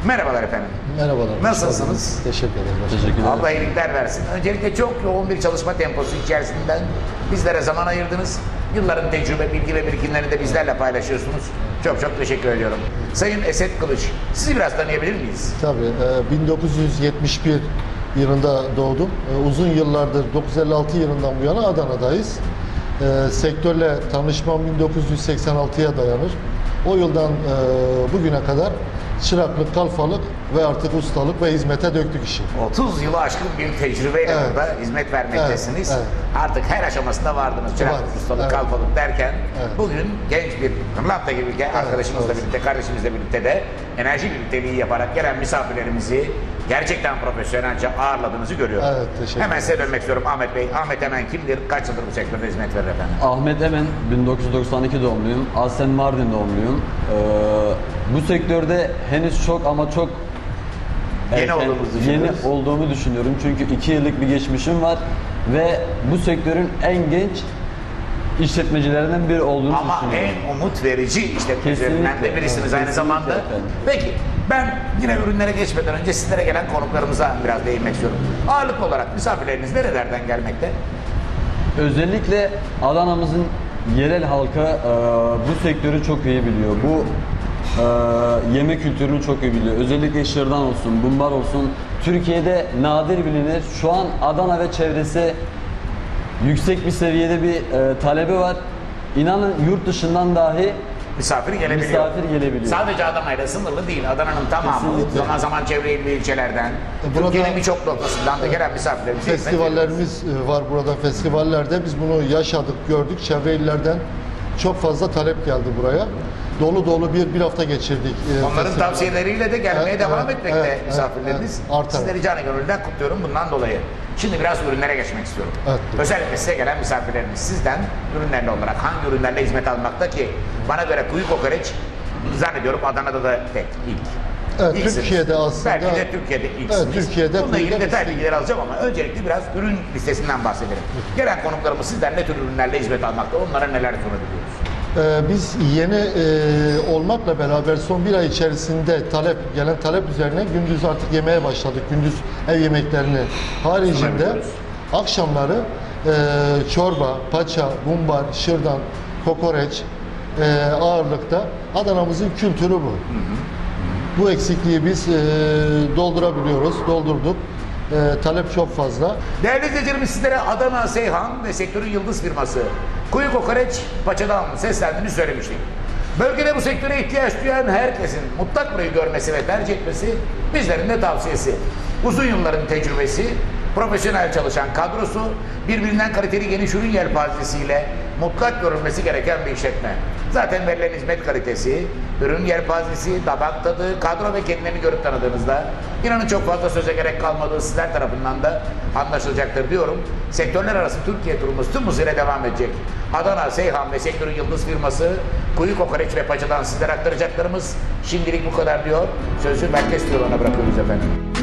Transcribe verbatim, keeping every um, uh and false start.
Merhabalar efendim. Merhabalar. Nasılsınız? Teşekkür ederim. Teşekkür ederim. Allah iyilikler versin. Öncelikle çok yoğun bir çalışma temposu içerisinden bizlere zaman ayırdınız. Yılların tecrübe, bilgi ve birikimlerini de bizlerle paylaşıyorsunuz. Çok çok teşekkür ediyorum. Sayın Esed Kılıç, sizi biraz tanıyabilir miyiz? Tabii. e, bin dokuz yüz yetmiş bir yılında doğdum. E, Uzun yıllardır dokuz yüz elli altı yılından bu yana Adana'dayız. E, Sektörle tanışmam bin dokuz yüz seksen altıya dayanır. O yıldan e, bugüne kadar çıraklık, kalfalık ve artık ustalık ve hizmete döktük işi. otuz yılı aşkın bir tecrübeyle Evet. burada hizmet vermektesiniz. Evet, evet. Artık her aşamasında vardınız. Çıraklık, Var. ustalık, Evet. kalfalık derken Evet. bugün genç bir Hırlanta gibi bir arkadaşımızla evet. birlikte, kardeşimizle birlikte de enerji birlikteliği yaparak gelen misafirlerimizi gerçekten profesyonelce ağırladığınızı görüyorum. Evet, teşekkür Hemen size dönmek istiyorum Ahmet Bey. Ahmet Emen kimdir? Kaç yıldır bu sektörde hizmet verir efendim? Ahmet Emen, bin dokuz yüz doksan iki doğumluyum. Aslen Mardin doğumluyum. Ee, bu sektörde henüz çok ama çok Yeni erken, olduğumuzu yeni düşünüyoruz. olduğumu düşünüyorum. Çünkü iki yıllık bir geçmişim var ve bu sektörün en genç işletmecilerinden biri olduğunu Ama düşünüyorum. en umut verici işletmelerinden de Kesinlikle. birisiniz aynı Kesinlikle zamanda. efendim. Peki ben yine ürünlere geçmeden önce sizlere gelen konuklarımıza biraz değinmek istiyorum. Ağırlıklı olarak misafirleriniz nerelerden gelmekte? Özellikle Adana'mızın yerel halkı e, bu sektörü çok iyi biliyor. Bu e, yemek kültürünü çok iyi biliyor. Özellikle şırdan olsun, bumbar olsun. Türkiye'de nadir bilinir. Şu an Adana ve çevresi yüksek bir seviyede bir e, talebi var. İnanın yurt dışından dahi Misafir gelebiliyor. misafir gelebiliyor. Sadece Adana'yla sınırlı değil. Adana'nın tamamı, Kesinlikle. zaman zaman çevre il ve ilçelerden, Burada- Türkiye'nin birçok noktasından da gelen misafirlerimize hizmet ediyoruz. Festivallerimiz e, var burada. Festivallerde biz bunu yaşadık, gördük. Çevre illerden çok fazla talep geldi buraya. Dolu dolu bir bir hafta geçirdik. e, Onların festival. tavsiyeleriyle de gelmeye Evet, devam evet, etmekte evet, misafirleriniz. evet, artarak. Sizleri canı gönülden kutluyorum bundan dolayı. Şimdi biraz ürünlere geçmek istiyorum. Evet. Özellikle size gelen misafirlerimiz sizden ürünlerle olarak hangi ürünlerle hizmet almakta ki bana göre kuyu kokoreç zannediyorum Adana'da da tek ilk. Evet, İlksiniz. Türkiye'de aslında- Belki de Türkiye'de ilksiniz. Evet, Türkiye'de Bununla ilgili kuyuda detaylı bilgiler alacağım ama öncelikle biraz ürün listesinden bahsedelim. Gelen konuklarımız sizden ne tür ürünlerle hizmet almakta, onlara neler sunabiliyoruz? Ee, biz yeni e, olmakla beraber son bir ay içerisinde talep gelen talep üzerine gündüz artık yemeye başladık. Gündüz ev yemeklerini haricinde Sunabiliyoruz. akşamları e, çorba, paça, bumbar, şırdan, kokoreç e, ağırlıkta. Adana'mızın kültürü bu. Bu eksikliği biz e, doldurabiliyoruz, doldurduk. E, talep çok fazla. Değerli izleyicilerimiz sizlere Adana, Seyhan ve sektörün yıldız firması Kuyu Kokoreç Paça'dan seslendiğini söylemiştik. Bölgede bu sektöre ihtiyaç duyan herkesin mutlak burayı görmesi ve tercih etmesi bizlerin de tavsiyesi. Uzun yılların tecrübesi, profesyonel çalışan kadrosu, birbirinden kaliteli geniş ürün yelpazesiyle mutlak görülmesi gereken bir işletme. Zaten verilen hizmet kalitesi, ürün yelpazesi, tabak tadı, kadro ve kendilerini görüp tanıdığınızda inanın çok fazla söze gerek kalmadığı sizler tarafından da anlaşılacaktır diyorum. Sektörler arası Türkiye turumuz tüm hızıyla devam edecek. Adana, Seyhan ve sektörün yıldız firması Kuyu Kokoreç ve Paça'dan sizlere aktaracaklarımız şimdilik bu kadar diyor. Sözü merkez stüdyolarına bırakıyoruz efendim.